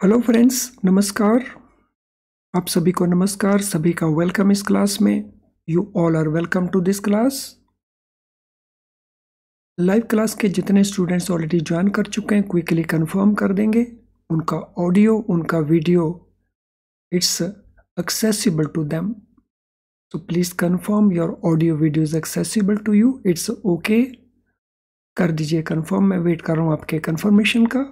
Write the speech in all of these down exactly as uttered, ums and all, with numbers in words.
Hello friends, नमस्कार। आप सभी को नमस्कार, सभी का वेलकम इस क्लास में। You all are welcome to this class. Live class के जितने स्टूडेंट्स ऑलरेडी ज्वाइन कर चुके हैं, क्विकली कंफर्म कर देंगे उनका ऑडियो, उनका video, it's accessible to them. तो please confirm your audio video is accessible to you. It's okay, कर दीजिए कंफर्म। मैं वेट कर रहा हूँ आपके कंफर्मेशन का।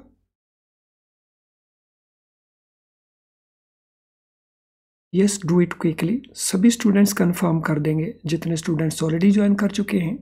Yes, do it quickly. सभी स्टूडेंट्स कंफर्म कर देंगे जितने स्टूडेंट्स ऑलरेडी ज्वाइन कर चुके हैं।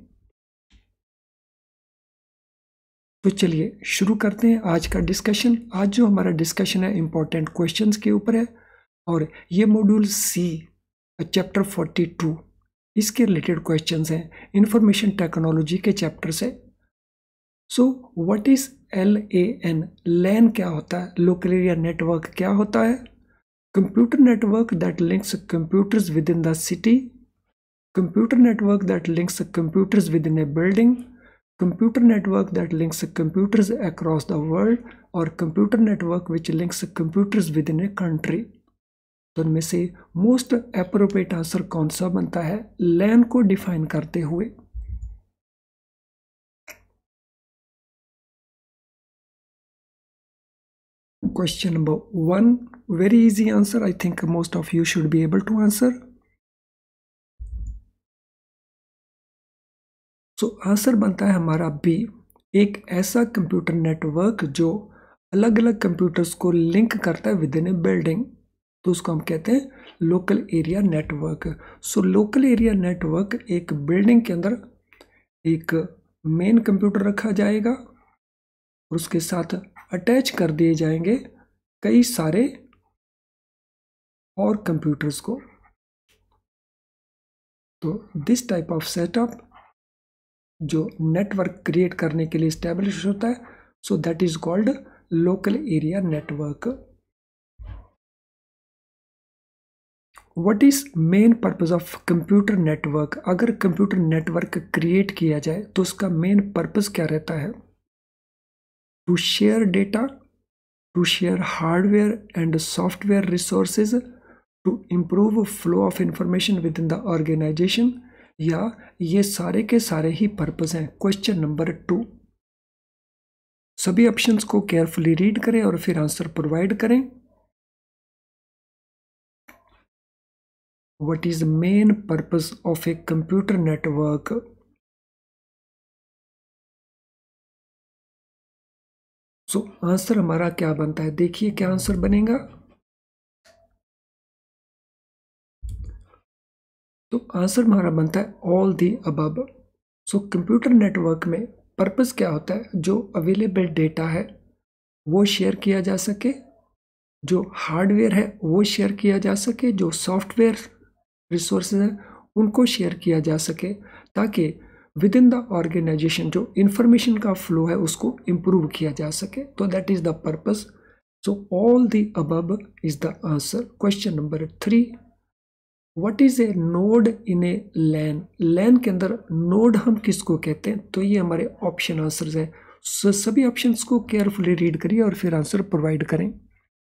तो चलिए शुरू करते हैं आज का डिस्कशन। आज जो हमारा डिस्कशन है इंपॉर्टेंट क्वेश्चंस के ऊपर है, और ये module C chapter forty two, इसके रिलेटेड क्वेश्चंस हैं, इंफॉर्मेशन टेक्नोलॉजी के चैप्टर से। So what is L A N? LAN क्या होता है? लोकल एरिया नेटवर्क क्या होता है? Computer network that links computers within the city, computer network that links computers within a building, computer network that links computers across the world, और computer network which links computers within a country। तो इनमें से most appropriate answer कौन सा बनता है लैन को define करते हुए? Question number one, very easy answer. I think most of you should be able to answer. So answer बनता है हमारा बी, एक ऐसा कंप्यूटर नेटवर्क जो अलग अलग कंप्यूटर्स को लिंक करता है विद इन ए बिल्डिंग, तो उसको हम कहते हैं local area network. So local area network, एक बिल्डिंग के अंदर एक मेन कंप्यूटर रखा जाएगा और उसके साथ अटैच कर दिए जाएंगे कई सारे और कंप्यूटर्स को। तो दिस टाइप ऑफ सेटअप जो नेटवर्क क्रिएट करने के लिए स्टैब्लिश होता है, so that is called local area network. What is main purpose of computer network? अगर कंप्यूटर नेटवर्क क्रिएट किया जाए तो उसका मेन पर्पस क्या रहता है? To share data, to share hardware and software resources, to improve flow of information within the organisation, या ये सारे के सारे ही पर्पस हैं? Question number two. सभी ऑप्शंस को केयरफुली रीड करें और फिर आंसर प्रोवाइड करें। What is the main purpose of a computer network? So so, answer हमारा क्या बनता है? देखिए क्या आंसर बनेगा। तो आंसर हमारा बनता है all the above. So computer network में पर्पस क्या होता है? जो अवेलेबल डेटा है वो शेयर किया जा सके, जो हार्डवेयर है वो शेयर किया जा सके, जो सॉफ्टवेयर रिसोर्सेज हैं उनको शेयर किया जा सके, ताकि विद इन द ऑर्गेनाइजेशन जो इंफॉर्मेशन का फ्लो है उसको इम्प्रूव किया जा सके। तो that is the purpose. So all the above is the answer. Question number three, what is a node in a LAN? LAN के अंदर नोड हम किसको कहते हैं? तो ये हमारे ऑप्शन आंसर्स हैं। so, सभी ऑप्शंस को केयरफुली रीड करिए और फिर आंसर प्रोवाइड करें।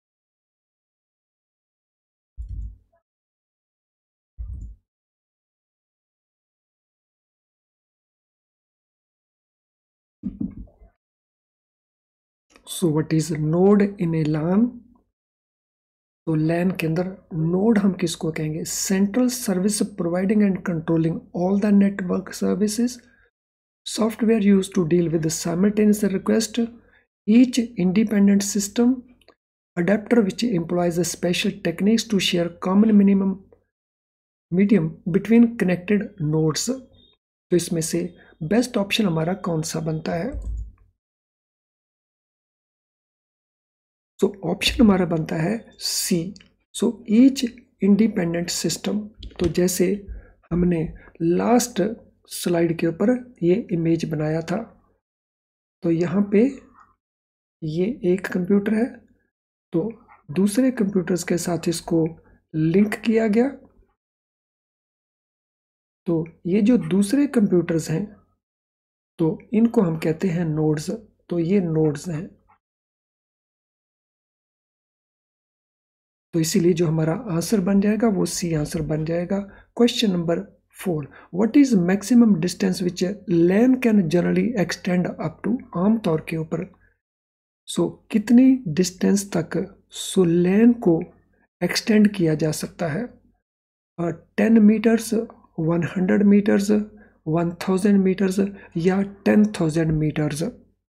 So what is node in a LAN? तो लैन के अंदर नोड हम किसको कहेंगे? Central service providing and controlling all the network services, software used to deal with simultaneous request, each independent system, adapter which employs a special techniques to share common minimum medium between connected nodes। तो इसमें से best option हमारा कौन सा बनता है? सो so, option हमारा बनता है C. So each independent system, तो जैसे हमने लास्ट स्लाइड के ऊपर ये इमेज बनाया था, तो यहाँ पे ये एक कंप्यूटर है, तो दूसरे कंप्यूटर्स के साथ इसको लिंक किया गया। तो ये जो दूसरे कंप्यूटर्स हैं तो इनको हम कहते हैं नोड्स। तो ये नोड्स हैं। तो इसीलिए जो हमारा आंसर बन जाएगा वो सी आंसर बन जाएगा। Question number four, what is maximum distance which LAN can generally extend up to, आमतौर के ऊपर सो so, कितनी डिस्टेंस तक सो so, लैन को एक्सटेंड किया जा सकता है? Ten metres, one hundred metres, one thousand metres या टेन थाउजेंड मीटर्स।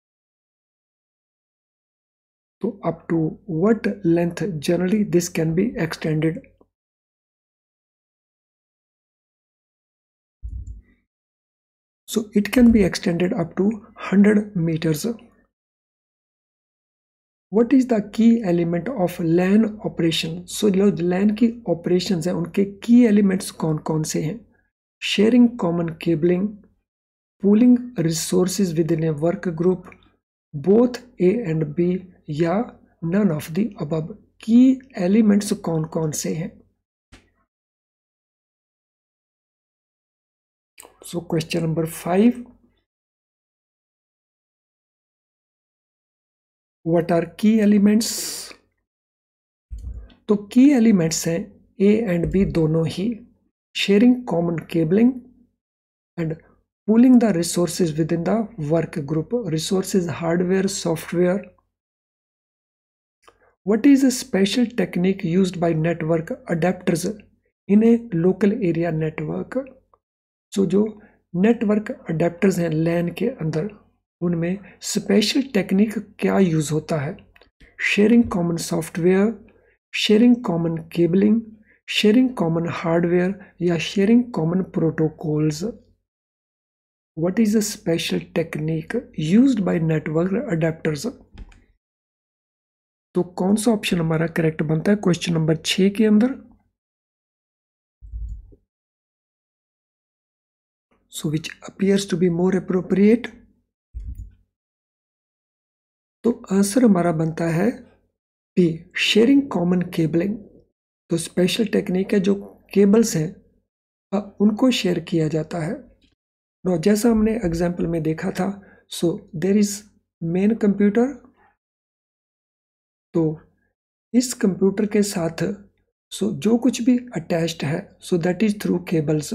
तो up to what length generally this can be extended? So it can be extended up to one hundred meters. What is the key element of LAN operation? So जो LAN की operations हैं उनके key elements कौन कौन से हैं? Sharing common cabling, pooling resources within a work group, both A and B या none of the above। Key elements कौन कौन से हैं? So question number five, what are key elements? तो की एलिमेंट्स हैं ए एंड बी दोनों ही, sharing common cabling and pooling the resources within the work group. Resources hardware, software. What is a special technique used by network adapters in a local area network? So जो network adapters हैं LAN के अंदर, उनमें special technique क्या use होता है? Sharing common software, sharing common cabling, sharing common hardware या sharing common protocols. What is a special technique used by network adapters? तो कौन सा ऑप्शन हमारा करेक्ट बनता है क्वेश्चन नंबर छह के अंदर? So which appears to be more appropriate. तो आंसर हमारा बनता है बी, शेयरिंग कॉमन केबलिंग। तो स्पेशल टेक्निक है जो केबल्स हैं उनको शेयर किया जाता है। नो जैसा हमने एग्जाम्पल में देखा था, so there is main computer, तो इस कंप्यूटर के साथ सो so, जो कुछ भी अटैच्ड है so that is through cables.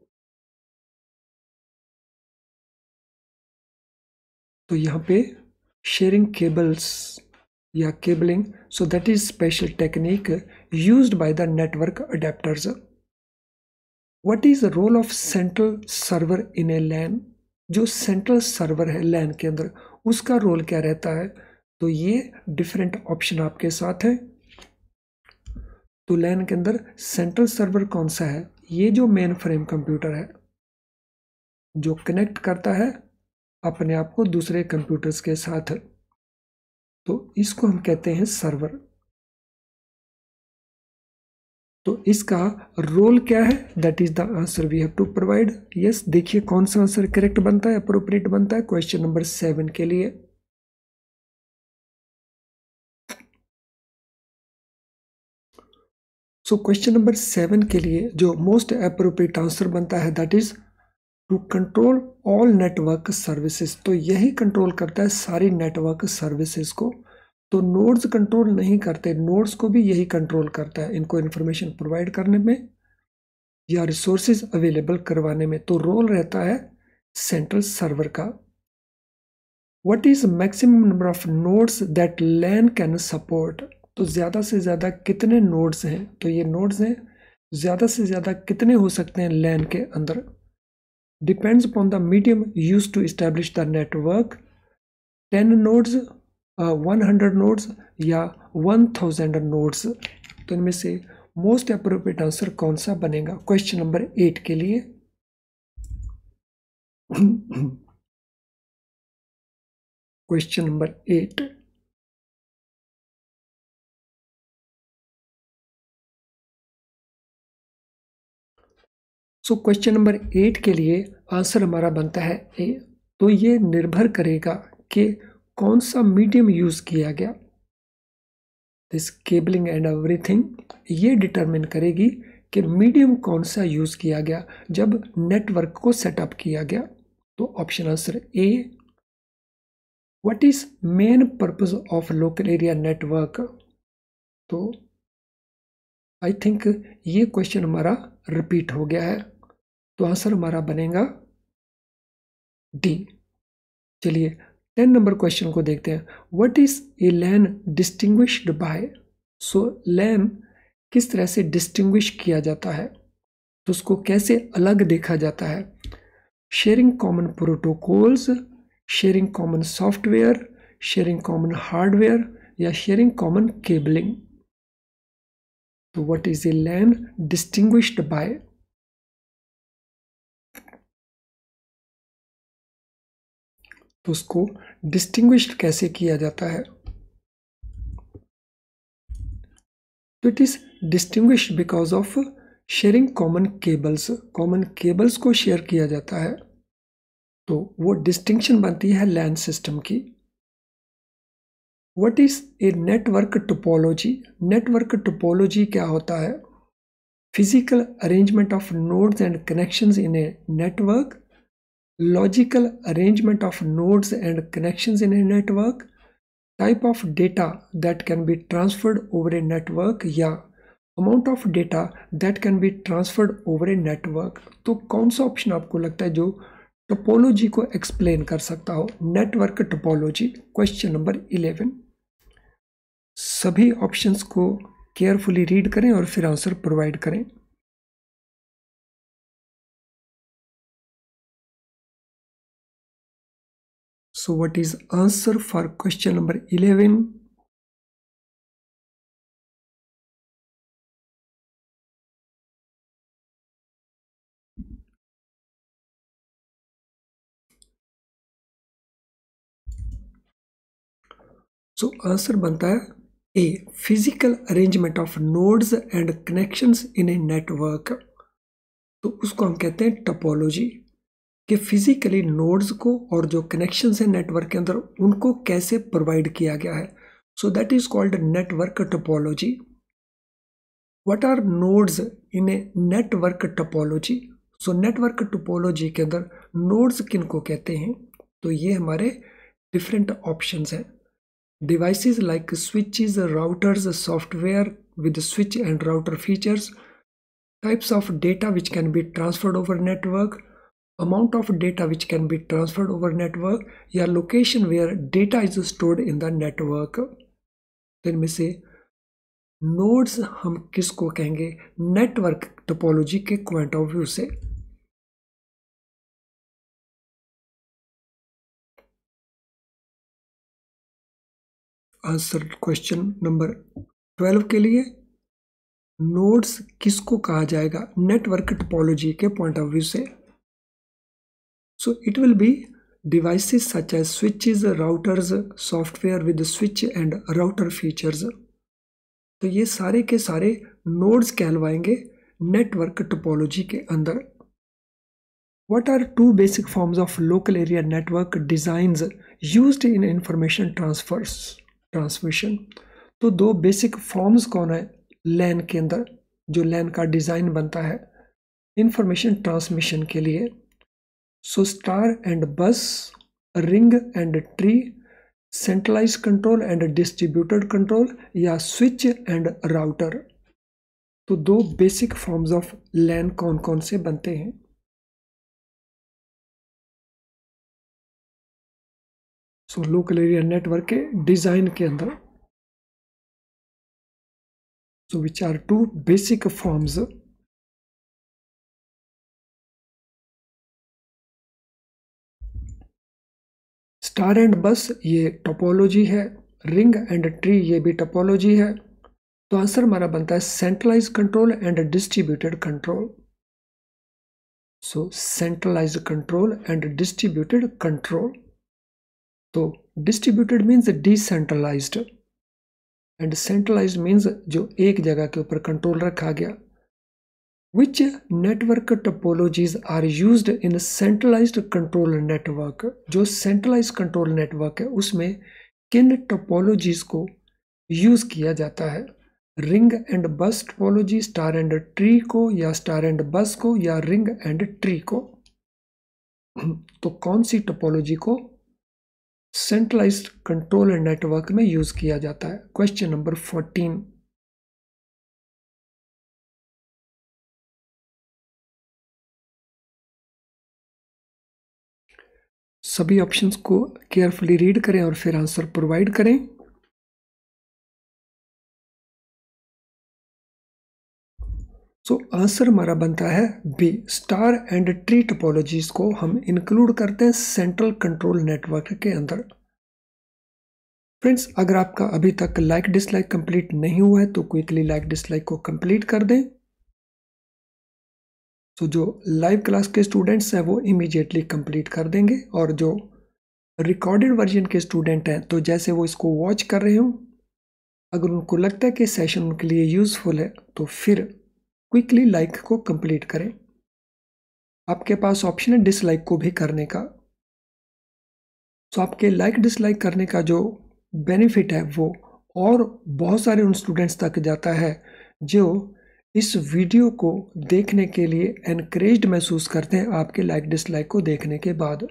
तो यहाँ पे शेयरिंग केबल्स या cabling, so that is special technique used by the network adapters. What is role of central server in a LAN? जो सेंट्रल सर्वर है लैन के अंदर उसका रोल क्या रहता है? तो ये डिफरेंट ऑप्शन आपके साथ है। तो लैन के अंदर सेंट्रल सर्वर कौन सा है? ये जो मेन फ्रेम कंप्यूटर है जो कनेक्ट करता है अपने आप को दूसरे कंप्यूटर्स के साथ, तो इसको हम कहते हैं सर्वर। तो इसका रोल क्या है? That is the answer we have to provide. Yes, देखिए कौन सा आंसर करेक्ट बनता है, अप्रोप्रिएट बनता है क्वेश्चन नंबर सेवन के लिए। सो क्वेश्चन नंबर सेवन के लिए जो मोस्ट अप्रोप्रिएट आंसर बनता है that is to control all network services. तो यही कंट्रोल करता है सारी नेटवर्क सर्विसेज को। तो नोड्स कंट्रोल नहीं करते, नोड्स को भी यही कंट्रोल करता है, इनको इंफॉर्मेशन प्रोवाइड करने में या रिसोर्सेज अवेलेबल करवाने में। तो रोल रहता है सेंट्रल सर्वर का। What is maximum number of nodes that LAN can support? तो ज़्यादा से ज़्यादा कितने नोड्स हैं? तो ये नोड्स हैं, ज़्यादा से ज़्यादा कितने हो सकते हैं लैन के अंदर? Depends upon the medium use to establish the network. Ten nodes, one hundred nodes या वन थाउजेंड नोड्स। तो इनमें से मोस्ट अप्रोप्रिएट आंसर कौन सा बनेगा क्वेश्चन नंबर एट के लिए? Question number eight, so question number eight के लिए आंसर हमारा बनता है ए। तो ये निर्भर करेगा कि कौन सा मीडियम यूज किया गया। दिस केबलिंग एंड एवरीथिंग ये डिटरमिन करेगी कि मीडियम कौन सा यूज किया गया जब नेटवर्क को सेटअप किया गया। तो option answer A. What is main purpose of local area network? तो आई थिंक ये क्वेश्चन हमारा रिपीट हो गया है, तो आंसर हमारा बनेगा डी। चलिए टेन नंबर क्वेश्चन को देखते हैं। What is a LAN distinguished by. So LAN किस तरह से डिस्टिंग्विश किया जाता है, तो उसको कैसे अलग देखा जाता है। Sharing common protocols, sharing common software, sharing common hardware या शेयरिंग कॉमन केबलिंग। तो what is a LAN distinguished by. तो उसको डिस्टिंग्विश्ड कैसे किया जाता है। तो it is distinguished because of sharing common cables. Common cables को शेयर किया जाता है, तो वो डिस्टिंक्शन बनती है लैन सिस्टम की। What is a network topology. Network topology क्या होता है। Physical arrangement of nodes and connections in a network, logical arrangement of nodes and connections in a network, type of data that can be transferred over a network या amount of data that can be transferred over a network। तो कौन सा option आपको लगता है जो topology को explain कर सकता हो। Network topology, question number eleven. सभी ऑप्शंस को केयरफुली रीड करें और फिर आंसर प्रोवाइड करें। So what is answer for question number eleven? So answer बनता है A, physical arrangement of nodes and connections in a network. तो उसको हम कहते हैं टोपोलॉजी, कि फिजिकली नोड्स को और जो कनेक्शंस है नेटवर्क के अंदर उनको कैसे प्रोवाइड किया गया है। So that is called network topology. What are nodes in a network topology. So network topology के अंदर नोड्स किनको कहते हैं, तो ये हमारे डिफरेंट ऑप्शंस हैं। Devices like switches, routers, software with switch and router features, types of data which can be transferred over network, amount of data which can be transferred over network, या location where data is stored in the network। तो इनमें से nodes हम किसको कहेंगे network topology के point of view से। Answer question number twelve के लिए, नोड्स किसको कहा जाएगा नेटवर्क टोपोलॉजी के पॉइंट ऑफ व्यू से। So it will be devices such as switches, routers, software with switch and router features. तो ये सारे के सारे नोड्स कहलवाएंगे नेटवर्क टोपोलॉजी के अंदर। What are two basic forms of local area network designs used in information transfers transmission. तो दो basic forms कौन है लैन के अंदर, जो लैन का डिज़ाइन बनता है इंफॉर्मेशन ट्रांसमिशन के लिए। So star and bus, ring and tree, centralise control and distributed control या स्विच एंड राउटर। तो दो बेसिक फॉर्म्स ऑफ लैन कौन कौन से बनते हैं। सो लोकल एरिया नेटवर्क के डिजाइन के अंदर, so which are two basic forms. Star and bus ये टोपोलॉजी है, रिंग एंड ट्री ये भी टोपोलॉजी है। तो आंसर हमारा बनता है centralise control and distributed control. So centralise control and distributed control. तो distributed means decentralised and centralised means जो एक जगह के ऊपर कंट्रोल रखा गया। Which network topologies are used in centralised control network. जो सेंट्रलाइज कंट्रोल नेटवर्क है उसमें किन टोपोलॉजीज को यूज किया जाता है। Ring and bus topology, star and tree को, या स्टार एंड बस को, या रिंग एंड ट्री को। तो कौन सी टोपोलॉजी को सेंट्रलाइज्ड कंट्रोल नेटवर्क में यूज किया जाता है। Question number fourteen. सभी ऑप्शंस को केयरफुली रीड करें और फिर आंसर प्रोवाइड करें। सो so, आंसर हमारा बनता है B, star and tree topologies को हम इंक्लूड करते हैं सेंट्रल कंट्रोल नेटवर्क के अंदर। फ्रेंड्स, अगर आपका अभी तक लाइक डिसलाइक कंप्लीट नहीं हुआ है तो क्विकली लाइक डिसलाइक को कंप्लीट कर दें। तो जो लाइव क्लास के स्टूडेंट्स हैं वो इमीडिएटली कंप्लीट कर देंगे, और जो रिकॉर्डेड वर्जन के स्टूडेंट हैं तो जैसे वो इसको वॉच कर रहे हो, अगर उनको लगता है कि सेशन उनके लिए यूजफुल है तो फिर क्विकली लाइक को कंप्लीट करें। आपके पास ऑप्शन है डिसलाइक को भी करने का। तो आपके लाइक डिसलाइक करने का जो बेनिफिट है वो और बहुत सारे उन स्टूडेंट्स तक जाता है जो इस वीडियो को देखने के लिए एनकरेज्ड महसूस करते हैं आपके लाइक डिसलाइक को देखने के बाद।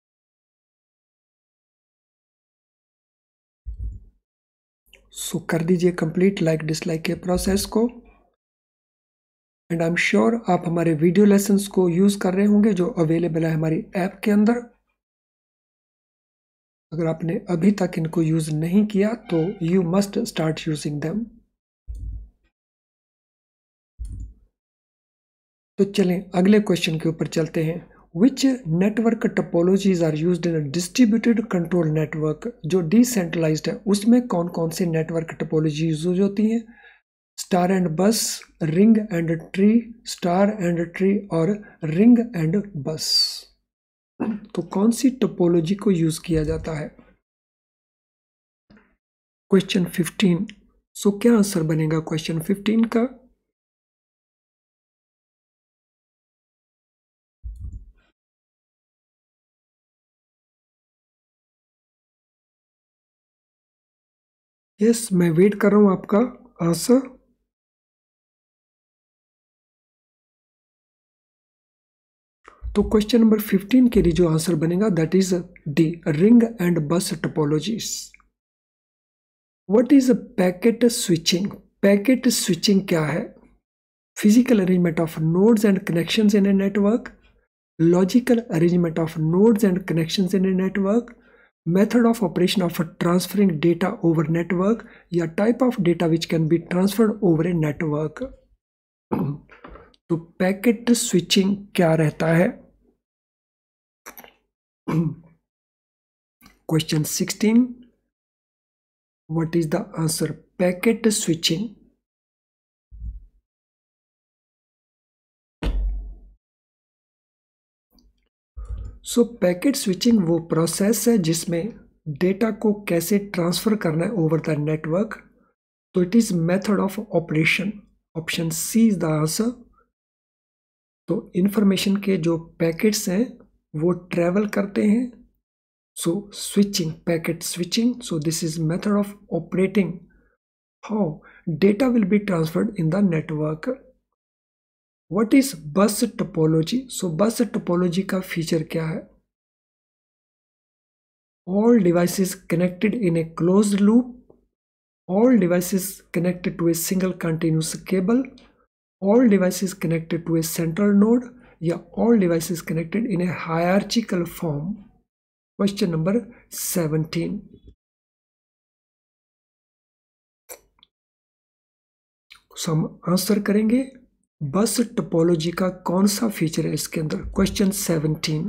सो कर दीजिए कंप्लीट लाइक डिसलाइक के प्रोसेस को, एंड आई एम श्योर आप हमारे वीडियो लेसन्स को यूज कर रहे होंगे जो अवेलेबल है हमारी ऐप के अंदर। अगर आपने अभी तक इनको यूज नहीं किया तो you must start using them. तो चलें अगले क्वेश्चन के ऊपर चलते हैं। Which network topologies are used in distributed control network? जो डिसेंट्रलाइज्ड है उसमें कौन कौन से नेटवर्क टोपोलॉजी यूज होती हैं? Star and bus, ring and tree, star and tree और रिंग एंड बस। तो कौन सी टोपोलॉजी को यूज किया जाता है? Question fifteen. सो क्या आंसर बनेगा क्वेश्चन फिफ्टीन का? यस yes, मैं वेट कर रहा हूं आपका आंसर। तो क्वेश्चन नंबर फिफ्टीन के लिए जो आंसर बनेगा that is D, ring and bus topologies. What is packet switching? Packet switching क्या है? Physical arrangement of nodes and connections in a network, logical arrangement of nodes and connections in a network, method of operation of transferring data over network, या type of data which can be transferred over a network. तो packet switching क्या रहता है? Question sixteen, what is the answer? Packet switching. So packet switching वो process है जिसमें data को कैसे ट्रांसफर करना है ओवर द नेटवर्क। तो it is method of operation. Option C is the answer. तो इंफॉर्मेशन के जो पैकेट्स हैं वो ट्रेवल करते हैं। So switching, packet switching. So this is method of operating how data will be transferred in the network. What is bus topology? So bus topology का feature क्या है? All devices connected in a closed loop, all devices connected to a single continuous cable, all devices connected to a central node, या all devices connected in a hierarchical form। Question number seventeen. So हम answer करेंगे बस topology का कौन सा feature है इसके अंदर। Question seventeen.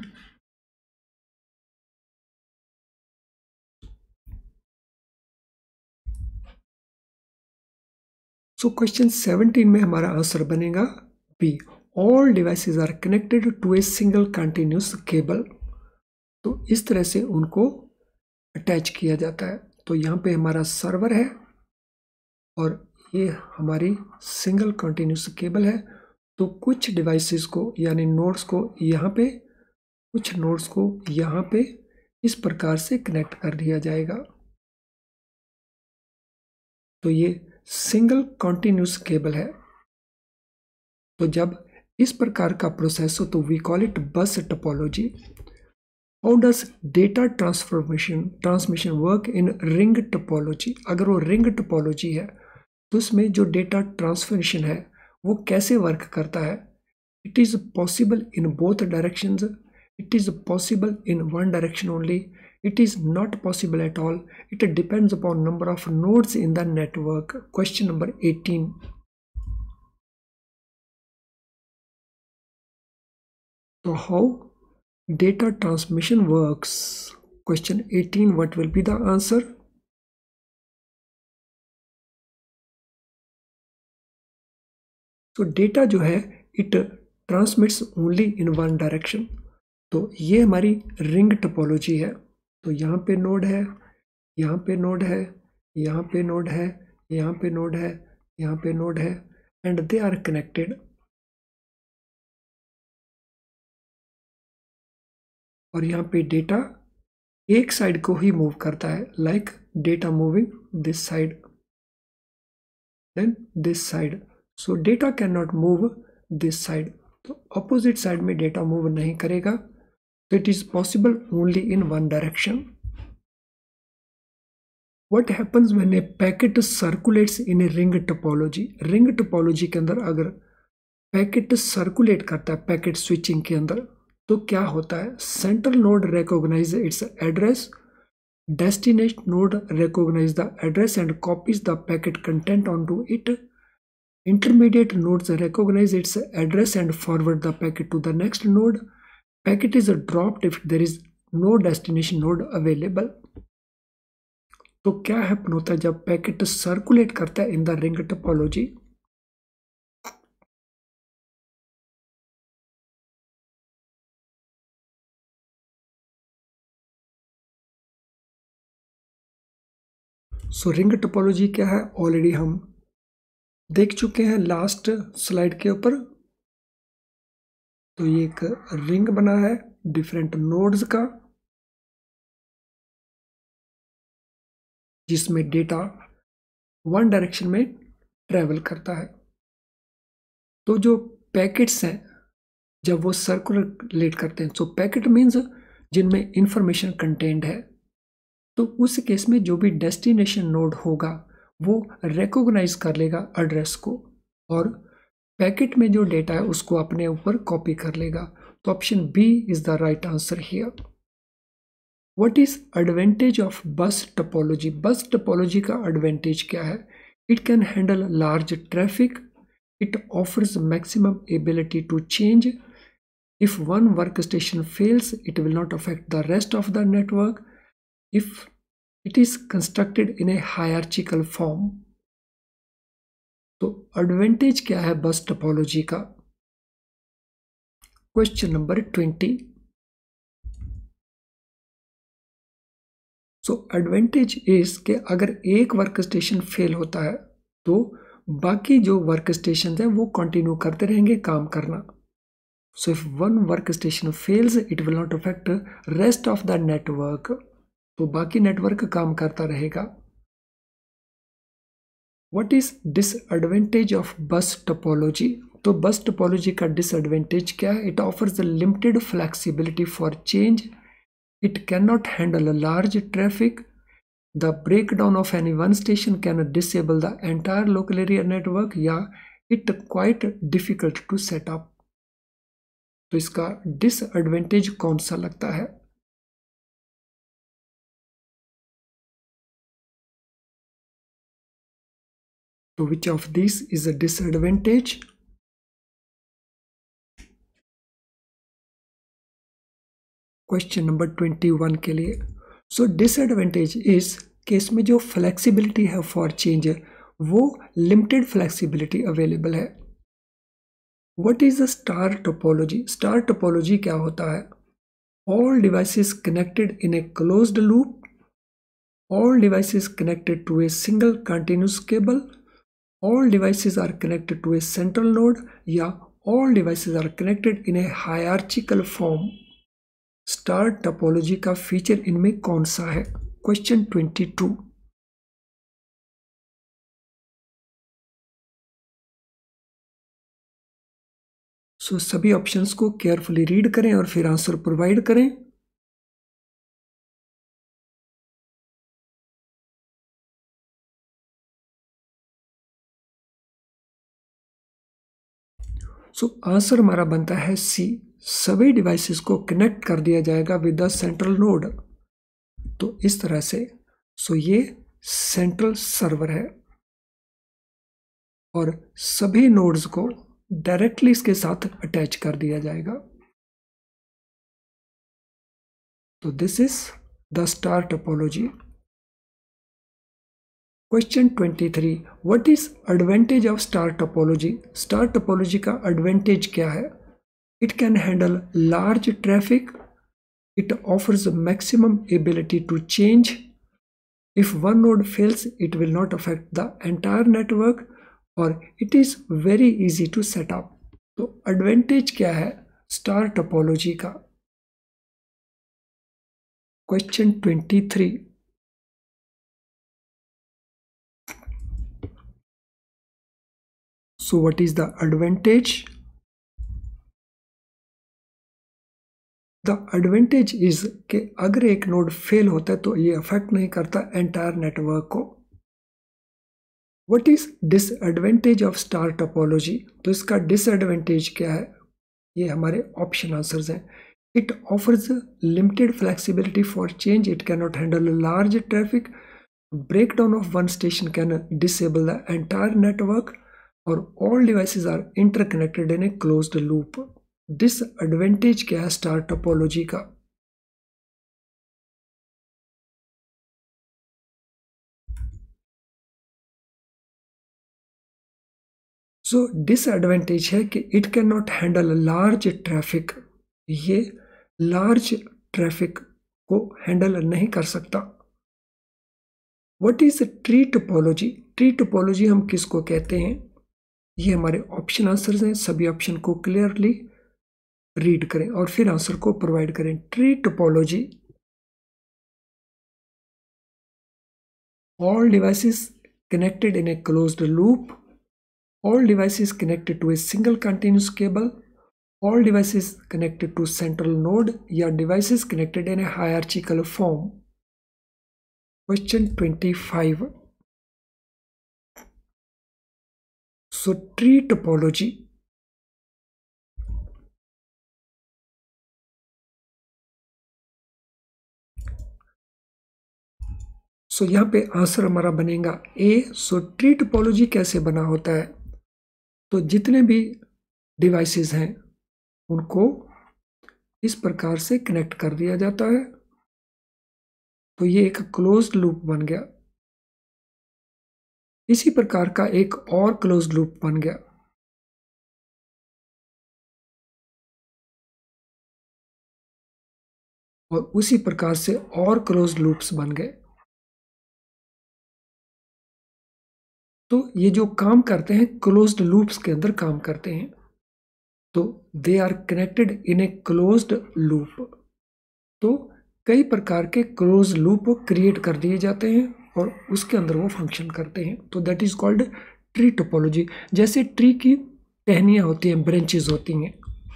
So question seventeen में हमारा आंसर बनेगा B, all devices are connected to a single continuous cable. तो इस तरह से उनको अटैच किया जाता है। तो यहाँ पे हमारा सर्वर है और ये हमारी सिंगल कंटिन्यूस केबल है। तो कुछ डिवाइसेस को यानी नोड्स को यहाँ पे, कुछ नोड्स को यहाँ पे इस प्रकार से कनेक्ट कर दिया जाएगा। तो ये सिंगल कॉन्टिन्यूस केबल है। तो जब इस प्रकार का प्रोसेस हो तो we call it bus topology. How does data transformation transmission work in ring topology? अगर वो रिंग टोपोलॉजी है तो उसमें जो डेटा ट्रांसफॉर्मेशन है वो कैसे वर्क करता है? It is possible in both directions. It is possible in one direction only. It is not possible at all. It depends upon number of nodes in the network. Question number eighteen. So how data transmission works? Question eighteen, what will be the answer? So data जो है it transmits only in one direction. तो ये हमारी ring topology है. तो यहाँ पे node है, यहाँ पे नोड है, यहाँ पे नोड है, यहाँ पे नोड है, यहाँ पे नोड है, एंड दे आर कनेक्टेड. और यहाँ पे डेटा एक साइड को ही मूव करता है, like data moving this side, then this side. So data can not move this side. तो अपोजिट साइड में डेटा मूव नहीं करेगा. So it is possible only in one direction. What happens when a packet circulates in a ring topology? Ring topology के अंदर अगर packet circulate करता है packet switching के अंदर, तो क्या होता है? Central node recognize its address, destination node recognize the address and copies the packet content onto it. Intermediate nodes recognize its address and forward the packet to the next node. Packet is dropped if there is no destination node available. तो क्या happen होता है जब packet circulate करता है in the ring topology? So ring topology क्या है already हम देख चुके हैं लास्ट स्लाइड के ऊपर. तो ये एक रिंग बना है डिफरेंट नोड्स का, जिसमें डेटा वन डायरेक्शन में ट्रेवल करता है. तो जो पैकेट्स हैं जब वो सर्कुलेट करते हैं, सो पैकेट मीन्स जिनमें इंफॉर्मेशन कंटेंट है, तो उस केस में जो भी डेस्टिनेशन नोड होगा वो रिकॉग्नाइज कर लेगा एड्रेस को और पैकेट में जो डेटा है उसको अपने ऊपर कॉपी कर लेगा. तो option B is the right answer here. What is advantage of bus topology? Bus topology का एडवांटेज क्या है? It can handle large traffic. It offers maximum ability to change. If one work station fails it will not affect the rest of the network. If it is constructed in a hierarchical form. तो advantage क्या है bus topology का? Question number twenty. So advantage is कि अगर एक work station fail होता है तो बाकी जो वर्क स्टेशन हैं वो कंटिन्यू करते रहेंगे काम करना. So if one work station fails it will not affect rest of the network. तो बाकी नेटवर्क काम करता रहेगा. What is disadvantage of bus topology? तो बस टोपोलॉजी का डिसएडवांटेज क्या है? It offers the limited flexibility for change. It can not handle a large traffic. The breakdown of any one station can disable the entire local area network, या it quite difficult to set up. तो इसका disadvantage कौन सा लगता है? तो which of these is a disadvantage? Question number twenty one के लिए. सो डिसएडवांटेज इज केस में जो फ्लेक्सिबिलिटी है फॉर चेंज वो लिमिटेड फ्लेक्सिबिलिटी अवेलेबल है. What is a star topology? Star topology क्या होता है? All devices connected in a closed loop. All devices connected to a single continuous cable. All devices are connected to a central node, या all devices are connected in a hierarchical form. Star topology का feature इनमें कौन सा है? Question twenty two. सो सभी options को carefully read करें और फिर आंसर प्रोवाइड करें. सो so, आंसर हमारा बनता है सी. सभी डिवाइसेस को कनेक्ट कर दिया जाएगा विद द सेंट्रल नोड। तो इस तरह से सो ये सेंट्रल सर्वर है और सभी नोड्स को डायरेक्टली इसके साथ अटैच कर दिया जाएगा। तो this is the star topology. Question twenty three, what is advantage of star topology? Star topology का एडवांटेज क्या है? It can handle large traffic, it offers maximum ability to change, if one node fails it will not affect the entire network, और it is very easy to set up. तो advantage क्या है star topology का? Question twenty three, so what is the advantage? The advantage is कि अगर एक node fail होता है तो ये अफेक्ट नहीं करता एंटायर नेटवर्क को। What is disadvantage of star topology? तो इसका डिसएडवांटेज क्या है? ये हमारे ऑप्शन आंसर्स हैं। It offers limited flexibility for change, it cannot handle large traffic, breakdown of one station can disable the entire network, और all devices are interconnected in a closed loop। Disadvantage क्या है star topology का? So disadvantage है कि it can not handle large traffic, ये large traffic को handle नहीं कर सकता। What is tree topology? Tree topology हम किसको कहते हैं? ये हमारे ऑप्शन आंसर्स हैं, सभी ऑप्शन को क्लियरली रीड करें और फिर आंसर को प्रोवाइड करें। Tree topology, all devices connected in a closed loop, all devices connected to a single continuous cable, all devices connected to central node, या devices connected in a hierarchical form। Question twenty-five, so tree topology, so so, यहाँ पे answer हमारा बनेगा ए। सो tree topology कैसे बना होता है? तो जितने भी डिवाइसेस हैं उनको इस प्रकार से कनेक्ट कर दिया जाता है, तो ये एक क्लोज्ड लूप बन गया। इसी प्रकार का एक और क्लोज्ड लूप बन गया, और उसी प्रकार से और क्लोज्ड लूप्स बन गए। तो ये जो काम करते हैं क्लोज्ड लूप्स के अंदर काम करते हैं, तो they are connected in a closed loop. तो कई प्रकार के क्लोज लूप क्रिएट कर दिए जाते हैं और उसके अंदर वो फंक्शन करते हैं, तो that is called tree topology. जैसे ट्री की टहनियां होती हैं, ब्रांचेस होती हैं।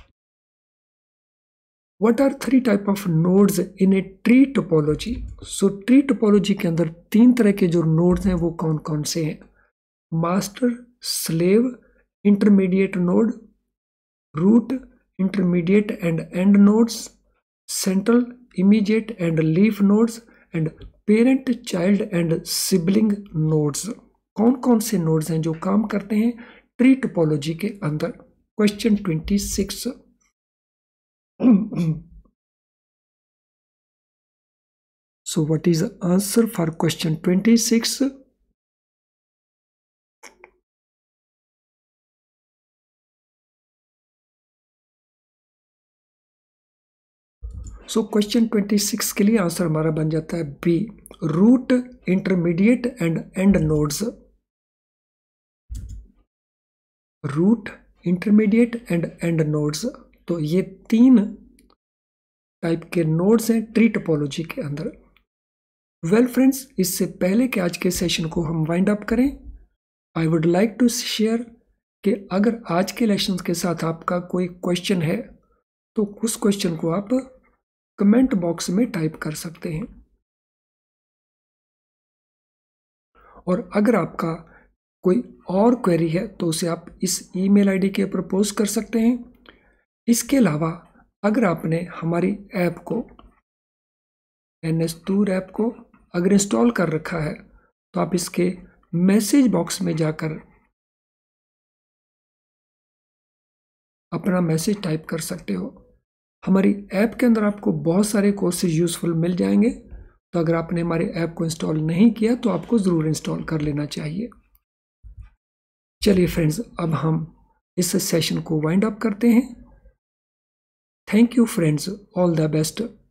What are three type of nodes in a tree topology? So tree topology के अंदर तीन तरह के जो नोड्स हैं वो कौन कौन से हैं? Master, slave, intermediate node, root, intermediate and end nodes, central, immediate and leaf nodes, and parent, child and sibling nodes. कौन कौन से नोड्स हैं जो काम करते हैं ट्री टोपोलॉजी के अंदर? Question twenty six, so what is the answer for question twenty-six? So question twenty six के लिए आंसर हमारा बन जाता है B, root, intermediate and end nodes. Root, intermediate and end nodes, तो ये तीन टाइप के नोड्स हैं ट्री टोपोलॉजी के अंदर। वेल फ्रेंड्स, इससे पहले कि आज के सेशन को हम वाइंड अप करें, I would like to share कि अगर आज के लेसन के साथ आपका कोई क्वेश्चन है तो उस क्वेश्चन को आप कमेंट बॉक्स में टाइप कर सकते हैं, और अगर आपका कोई और क्वेरी है तो उसे आप इस ईमेल आईडी के प्रपोज कर सकते हैं। इसके अलावा अगर आपने हमारी ऐप को एन एस टूर ऐप को अगर इंस्टॉल कर रखा है तो आप इसके मैसेज बॉक्स में जाकर अपना मैसेज टाइप कर सकते हो। हमारी ऐप के अंदर आपको बहुत सारे कोर्सेज यूज़फुल मिल जाएंगे, तो अगर आपने हमारे ऐप को इंस्टॉल नहीं किया तो आपको ज़रूर इंस्टॉल कर लेना चाहिए। चलिए फ्रेंड्स, अब हम इस सेशन को वाइंड अप करते हैं। Thank you friends, all the best.